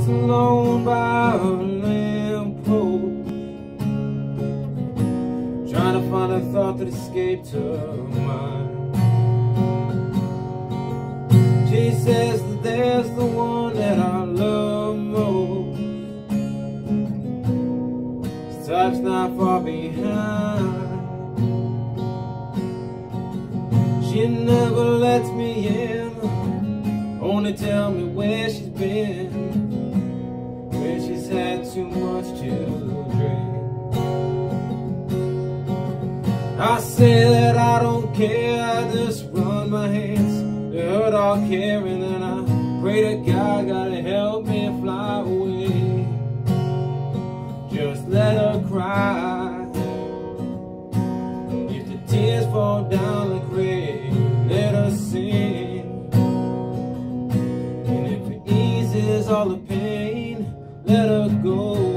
alone by a lamppost, trying to find a thought that escaped her mind. She says that there's the one that I love most. This type's not far behind. She never lets me in, only tell me where she's been, where she's had too much to drink. I say that I don't care, I just run my hands to hurt all care, and then I pray to God, gotta help me fly away. Just let her cry. If the tears fall down like rain, let her sing. And if it eases all the pain, let her go.